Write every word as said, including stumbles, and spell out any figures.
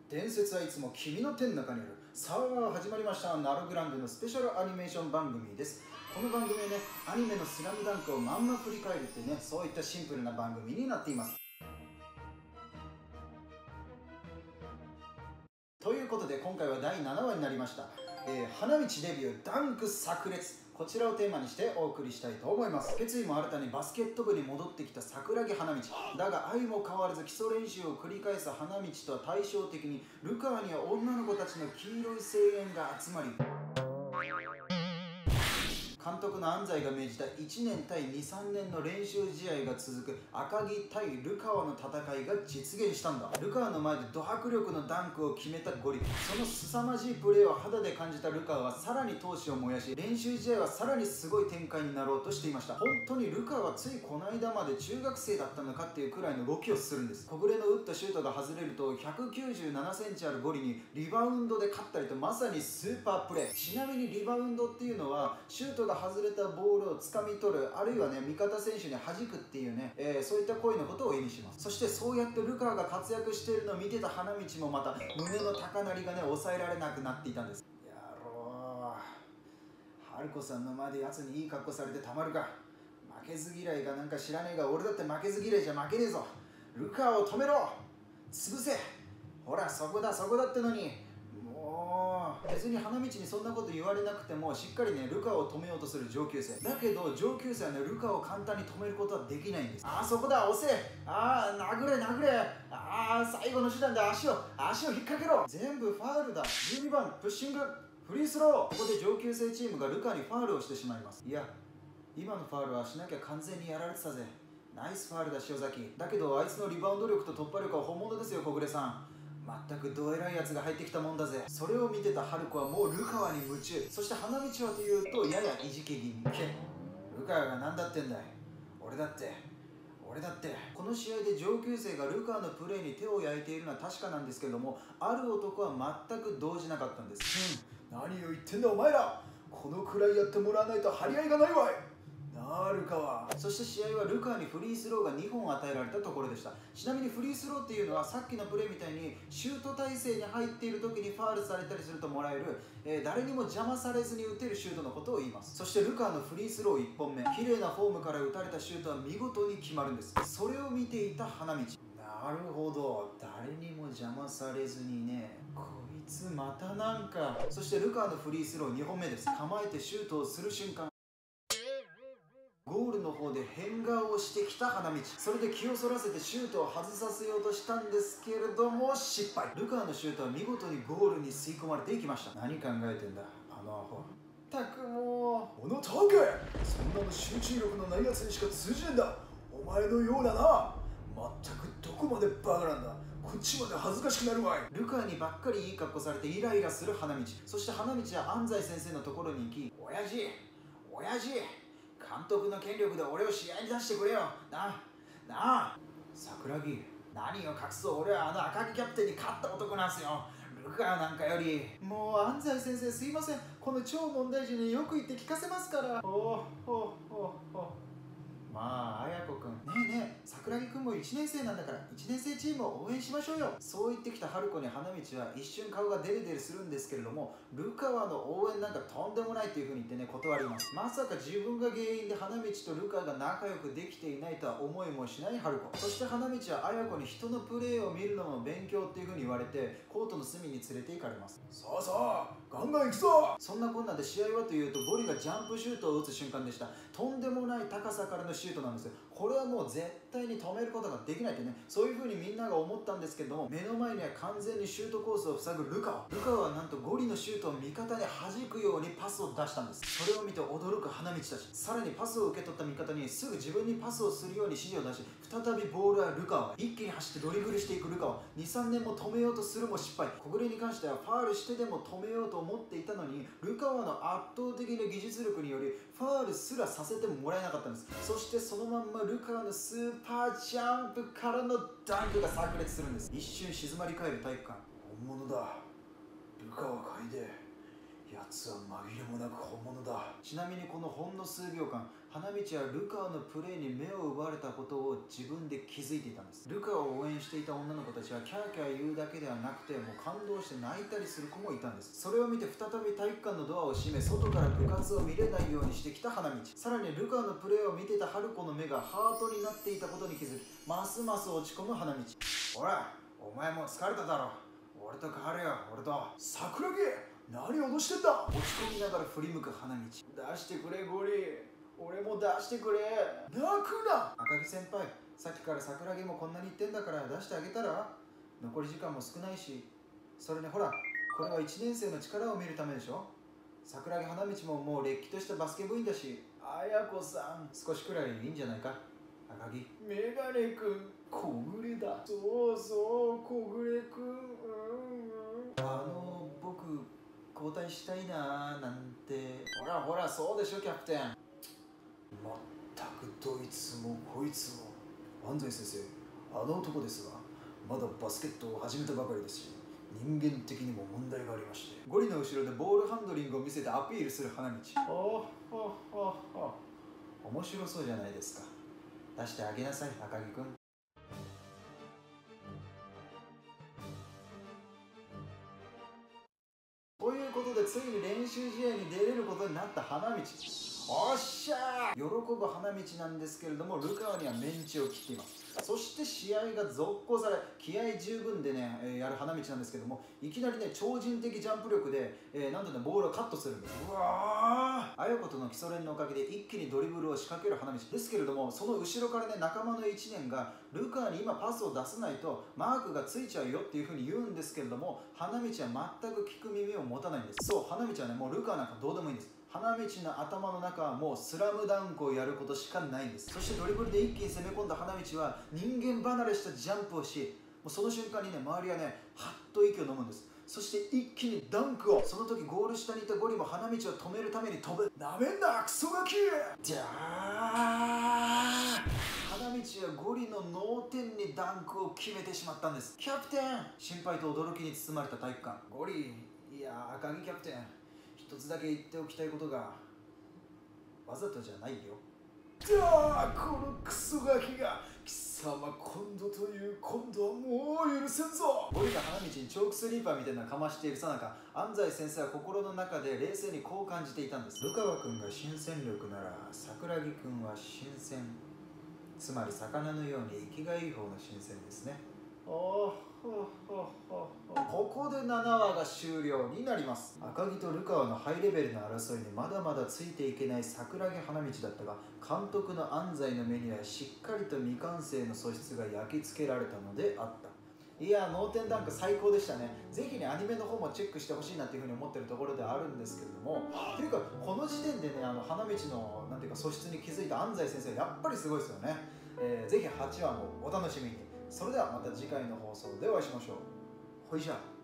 伝説はいつも君の手の中にある。さあ始まりました、ナルグランデのスペシャルアニメーション番組です。この番組はね、アニメのスラムダンクをまんま振り返るってね、そういったシンプルな番組になっています。ということで今回はだいななわになりました、えー、花道デビューダンク炸裂、こちらをテーマにしてお送りしたいと思います。決意も新たにバスケット部に戻ってきた桜木花道だが、相も変わらず基礎練習を繰り返す花道とは対照的に、ルカワには女の子たちの黄色い声援が集まり、監督の安西が命じたいちねん対に、さんねんの練習試合が続く赤城対ルカワの戦いが実現したんだ。ルカワの前でド迫力のダンクを決めたゴリ、その凄まじいプレーを肌で感じたルカワはさらに闘志を燃やし、練習試合はさらにすごい展開になろうとしていました。本当にルカワはついこの間まで中学生だったのかっていうくらいの動きをするんです。小暮の打ったシュートが外れるとひゃくきゅうじゅうななセンチあるゴリにリバウンドで勝ったりと、まさにスーパープレー。ちなみにリバウンドっていうのはシュートが外れたボールをつかみ取る、あるいはね味方選手に弾くっていうね、えー、そういった行為のことを意味します。そしてそうやってルカワが活躍しているのを見てた花道もまた胸の高鳴りがね抑えられなくなっていたんです。やろう、春子さんの前でやつにいい格好されてたまるか。負けず嫌いかなんか知らねえが、俺だって負けず嫌いじゃ負けねえぞ。ルカワを止めろ、潰せ、ほらそこだそこだってのに。もう別に花道にそんなこと言われなくても、しっかりねルカワを止めようとする上級生だけど、上級生はねルカワを簡単に止めることはできないんです。ああそこだ、押せ、ああ殴れ殴れ、ああ最後の手段で足を足を引っ掛けろ、全部ファウルだ。じゅうにばんプッシングフリースロー。ここで上級生チームがルカワにファウルをしてしまいます。いや今のファウルはしなきゃ完全にやられてたぜ。ナイスファウルだ塩崎。だけどあいつのリバウンド力と突破力は本物ですよ小暮さん。まったくどえらいやつが入ってきたもんだぜ。それを見てた春子はもうルカワに夢中。そして花道はというとややいじけ気味。けルカワが何だってんだい。俺だって俺だってこの試合で上級生がルカワのプレーに手を焼いているのは確かなんですけれども、ある男は全く動じなかったんです。うん、何を言ってんだお前ら、このくらいやってもらわないと張り合いがないわいなあルカワ。そして試合はルカワにフリースローがにほん与えられたところでした。ちなみにフリースローっていうのはさっきのプレーみたいにシュート体勢に入っている時にファウルされたりするともらえる、えー、誰にも邪魔されずに打てるシュートのことを言います。そしてルカワのフリースローいっぽんめ、綺麗なフォームから打たれたシュートは見事に決まるんです。それを見ていた花道、なるほど、誰にも邪魔されずにね、こいつまたなんか。そしてルカワのフリースローにほんめです。構えてシュートをする瞬間、ゴールの方で変顔をしてきた花道、それで気をそらせてシュートを外させようとしたんですけれども失敗。ルカワのシュートは見事にゴールに吸い込まれていきました。何考えてんだあのアホ。たくもうこのターゲそんなの集中力のないやつにしか通じねえんだ。お前のようだな。まったくどこまでバカなんだ。こっちまで恥ずかしくなるわい。ルカワにばっかりいい格好されてイライラする花道。そして花道は安西先生のところに行き、親父親父監督の権力で俺を試合に出してくれよななあ。桜木何を隠そう、俺はあの赤木キャプテンに勝った男なんすよ。ルカワなんかより。もう安西先生すいません、この超問題児によく言って聞かせますから。おおおおおまあ綾子くん、ねえねえ桜木くんもいちねん生なんだからいちねん生チームを応援しましょうよ。そう言ってきた春子に花道は一瞬顔がデレデレするんですけれども、ルカワの応援なんかとんでもないというふうに言ってね断ります。まさか自分が原因で花道とルカワが仲良くできていないとは思いもしない春子。そして花道は綾子に人のプレーを見るのも勉強っていうふうに言われてコートの隅に連れて行かれます。さあさあガンガン行くぞ。そんなこんなで試合はというと、ゴリがジャンプシュートを打つ瞬間でした。とんでもない高さからのシュートなんですよ。これはもう絶対に止めることができないってね、そういう風にみんなが思ったんですけども、目の前には完全にシュートコースを塞ぐルカワ。ルカワはなんとゴリのシュートを味方に弾くようにパスを出したんです。それを見て驚く花道たち。さらにパスを受け取った味方にすぐ自分にパスをするように指示を出し、再びボールはルカワ。一気に走ってドリブルしていくルカワ。にさんねんも止めようとするも失敗。小暮に関してはファールしてでも止めようと思っていたのに、ルカワの圧倒的な技術力によりファールすらさせてもらえなかったんです。そしてそのまんまルカワのスーパージャンプからのダンクが炸裂するんです。一瞬静まり返る体育館。本物だ、ルカワ楓。やつは紛れもなく本物だ。ちなみにこのほんの数秒間、 花道はルカワのプレーに目を奪われたことを自分で気づいていたんです。ルカワを応援していた女の子たちはキャーキャー言うだけではなくて、もう感動して泣いたりする子もいたんです。それを見て再び体育館のドアを閉め、外から部活を見れないようにしてきた花道。さらにルカワのプレーを見てた春子の目がハートになっていたことに気づき、ますます落ち込む花道。ほら、お前も疲れただろ。俺と変わるよ。俺と桜木、何脅してんだ。落ち込みながら振り向く花道。出してくれゴリ、俺も出してくれ。泣くな。赤木先輩、さっきから桜木もこんなに言ってんだから出してあげたら。残り時間も少ないし、それにほら、これはいちねん生の力を見るためでしょ。桜木花道ももうれっきとしたバスケ部員だし、綾子さん少しくらいいいんじゃないか。赤木、メガネくん、小暮だ。そうそう、小暮くん、うんうん、あの僕交代したいなーなんて。ほらほら、そうでしょキャプテン。まったくどいつもこいつも。安西先生、あの男ですがまだバスケットを始めたばかりですし、人間的にも問題がありまして。ゴリの後ろでボールハンドリングを見せてアピールする花道。おおおお、面白そうじゃないですか。出してあげなさい赤木くん。ということで、ついに練習試合に出れることになった花道。おっしゃー、喜ぶ花道なんですけれども、ルカワにはメンチを切っています。そして試合が続行され、気合十分でね、えー、やる花道なんですけども、いきなりね、超人的ジャンプ力で、えー、なんとね、ボールをカットするんです。うわー、綾子との基礎練のおかげで一気にドリブルを仕掛ける花道ですけれども、その後ろからね、仲間のいちねんがルカワに今パスを出さないとマークがついちゃうよっていう風に言うんですけれども、花道は全く聞く耳を持たないんです。そう、花道はね、もうルカワなんかどうでもいいんです。花道の頭の中はもうスラムダンクをやることしかないんです。そしてドリブルで一気に攻め込んだ花道は人間離れしたジャンプをし、もうその瞬間にね、周りはね、はっと息を飲むんです。そして一気にダンクを。その時ゴール下にいたゴリも花道を止めるために飛ぶ。なめんなクソガキ。じゃあ花道はゴリの脳天にダンクを決めてしまったんです。キャプテン、心配と驚きに包まれた体育館。ゴリ、いや赤木キャプテン、一つだけ言っておきたいことが、わざとじゃないよ。ああ、このクソガキが。貴様、今度という今度はもう許せんぞ。ゴリが花道にチョークスリーパーみたいなのかましているさなか、安西先生は心の中で冷静にこう感じていたんです。ルカワ君が新鮮力なら桜木君は新鮮、つまり魚のように生きがいい方の新鮮ですね。ここでななわが終了になります。赤木とルカワのハイレベルな争いにまだまだついていけない桜木花道だったが、監督の安西の目にはしっかりと未完成の素質が焼き付けられたのであった。いやー、脳天ダンク最高でしたね。ぜひね、アニメの方もチェックしてほしいなっていうふうに思ってるところではあるんですけれども、というかこの時点でね、あの花道のなんていうか素質に気づいた安西先生、やっぱりすごいですよね。えー、ぜひはちわもお楽しみに。それではまた次回の放送でお会いしましょう。ほいじゃあ。